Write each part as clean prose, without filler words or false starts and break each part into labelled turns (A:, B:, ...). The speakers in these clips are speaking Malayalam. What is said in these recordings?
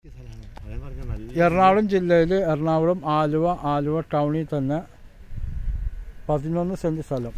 A: എറണാകുളം ജില്ലയിൽ എറണാകുളം ആലുവ ടൗണിൽ തന്നെ 11 സെൻറ്റ് സ്ഥലം.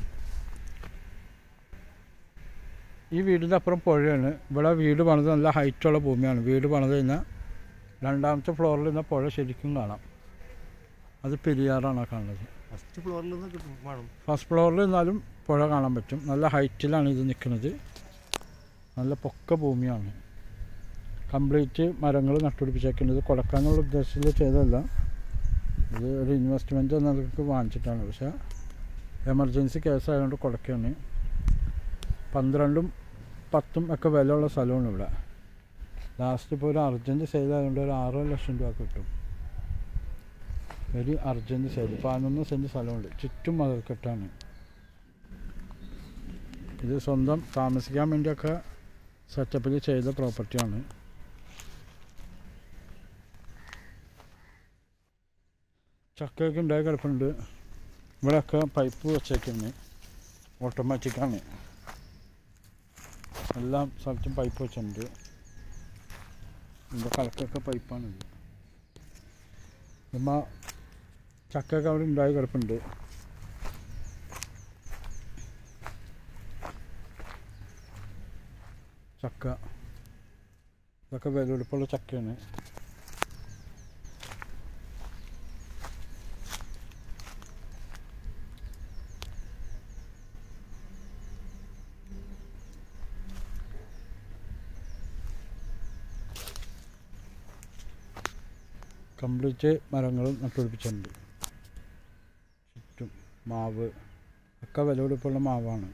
A: ഈ വീടിൻ്റെ അപ്പുറം പുഴയാണ്. ഇവിടെ വീട് പണിത് നല്ല ഹൈറ്റുള്ള ഭൂമിയാണ്. വീട് പണിത് കഴിഞ്ഞാൽ രണ്ടാമത്തെ ഫ്ലോറിൽ നിന്ന് പുഴ ശരിക്കും കാണാം. അത് പെരിയാറാണ് കാണുന്നത്. ഫസ്റ്റ് ഫ്ലോറിൽ നിന്നാലും പുഴ കാണാൻ പറ്റും. നല്ല ഹൈറ്റിലാണ് ഇത് നിൽക്കുന്നത്. നല്ല പൊക്ക ഭൂമിയാണ്. കംപ്ലീറ്റ് മരങ്ങൾ നട്ടുപിടിപ്പിച്ചേക്കുന്നത് കൊടുക്കാനുള്ള ഉദ്ദേശത്തിൽ ചെയ്തതല്ല. ഇത് ഒരു ഇൻവെസ്റ്റ്മെൻറ്റ് എന്നതൊക്കെ വാങ്ങിച്ചിട്ടാണ്. പക്ഷേ എമർജൻസി കേസായതുകൊണ്ട് കൊടുക്കുകയാണ്. 12ഉം 10ഉം ഒക്കെ വിലയുള്ള സ്ഥലമാണ് ഇവിടെ. ലാസ്റ്റ് ഇപ്പോൾ ഒരു അർജൻറ്റ് സെയിലായതുകൊണ്ട് ഒരു 6 ലക്ഷം രൂപ കിട്ടും. ഒരു അർജൻറ്റ് സെയിൽ 11 സെൻറ്റ് സ്ഥലമുണ്ട്. ചുറ്റും മതിൽക്കെട്ടാണ്. ഇത് സ്വന്തം താമസിക്കാൻ വേണ്ടിയൊക്കെ സെറ്റപ്പിൽ ചെയ്ത പ്രോപ്പർട്ടിയാണ്. ചക്കയൊക്കെ ഉണ്ടായി കിടപ്പുണ്ട്. ഇവിടെയൊക്കെ പൈപ്പ് വെച്ചേക്കുന്നത് ഓട്ടോമാറ്റിക്കാണ്. എല്ലാ സ്ഥലത്തും പൈപ്പ് വെച്ചിട്ടുണ്ട്. ഇവിടെ കലക്കൊക്കെ പൈപ്പാണിത്. നമ്മൾ ചക്കയൊക്കെ അവിടെ ഉണ്ടായി കിടപ്പുണ്ട്. ചക്ക ഇതൊക്കെ വിലപിടിപ്പുള്ള ചക്കയാണ്. കംപ്ലീറ്റ് മരങ്ങളും നട്ടുപിടിപ്പിച്ചിട്ടുണ്ട്. ചുറ്റും മാവ് ഒക്കെ വിലപിടിപ്പുള്ള മാവാണ്.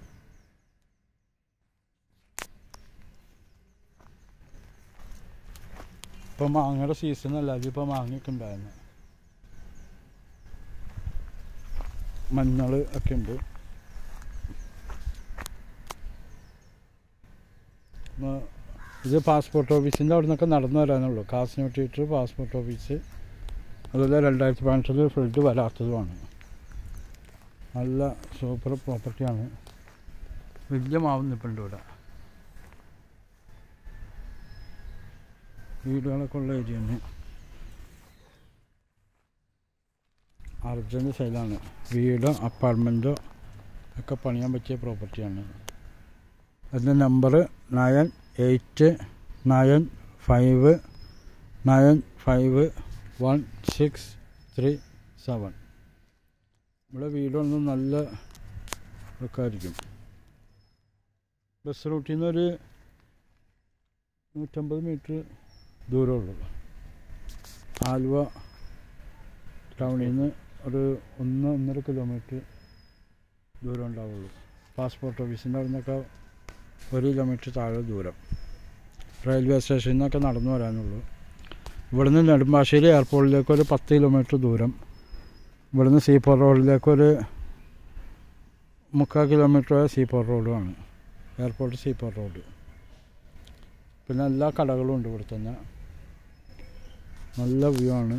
A: ഇപ്പോൾ മാങ്ങയുടെ സീസണല്ല. അതിപ്പോൾ മാങ്ങയൊക്കെ ഉണ്ടായിരുന്നു. മഞ്ഞൾ ഒക്കെ ഉണ്ട്. ഇത് പാസ്പോർട്ട് ഓഫീസിൻ്റെ അവിടെ നിന്നൊക്കെ നടന്നു വരാനുള്ളൂ. കാസിന് തിയേറ്റർ, പാസ്പോർട്ട് ഓഫീസ്, അതുപോലെ 2018 ഫ്ലഡ് വരാത്തതുമാണ്. നല്ല സൂപ്പർ പ്രോപ്പർട്ടിയാണ്. വലിയ മാവ് നിൽപ്പുണ്ട് ഇവിടെ. വീടുകളൊക്കെ ഉള്ള ഏരിയയാണ്. അർജൻറ്റ് സെയിലാണ്. വീടോ അപ്പാർട്ട്മെൻറ്റോ ഒക്കെ പണിയാൻ പറ്റിയ പ്രോപ്പർട്ടിയാണ്. അതിൻ്റെ നമ്പർ 9895951637. ഇവിടെ വീടൊന്നും നല്ല ഒക്കെ ആയിരിക്കും. ബസ് റൂട്ടിൽ നിന്നൊരു 150 മീറ്റർ ദൂരമുള്ളൂ. ആലുവ ടൗണിൽ നിന്ന് ഒരു 1-1.5 കിലോമീറ്റർ ദൂരം ഉണ്ടാവുള്ളൂ. പാസ്പോർട്ട് ഓഫീസിൻ്റെ അവിടെ നിന്നൊക്കെ 1 കിലോമീറ്റർ താഴെ ദൂരം. റെയിൽവേ സ്റ്റേഷനിൽ നിന്നൊക്കെ നടന്നു വരാനുള്ളൂ. ഇവിടുന്ന് നെടുമ്പാശ്ശേരി എയർപോർട്ടിലേക്കൊരു 10 കിലോമീറ്റർ ദൂരം. ഇവിടുന്ന് സീപോർട്ട് റോഡിലേക്കൊരു 3/4 കിലോമീറ്റർ സീപോർട്ട് റോഡുമാണ്. Airport seaport road. പിന്നെ എല്ലാ കടകളും ഉണ്ട് ഇവിടെ തന്നെ. നല്ല വ്യൂ ആണ്.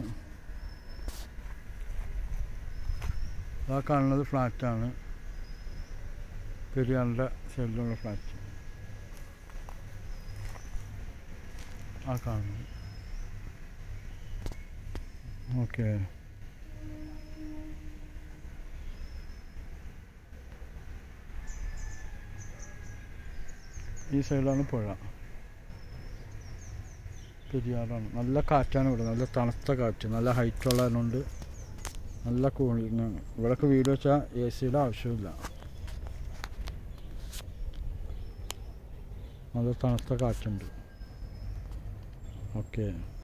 A: ആ കാണുന്നത് ഫ്ലാറ്റാണ്. പെരിയാറിൻ്റെ സൈഡിലുള്ള ഫ്ലാറ്റ്. ആ കാണുന്നത്. ഓക്കെ. ഈ സൈഡിലാണ് പുഴ. പെരിയാറാണ്. നല്ല കാറ്റാണ് ഇവിടെ. നല്ല തണുത്ത കാറ്റ്. നല്ല ഹൈറ്റുള്ളതുകൊണ്ട് നല്ല കൂളിങ്ങാണ്. ഇവിടെയൊക്കെ വീട് വെച്ചാൽ AC-യുടെ ആവശ്യമില്ല. നല്ല തണുത്ത കാറ്റുണ്ട്. ഓക്കെ.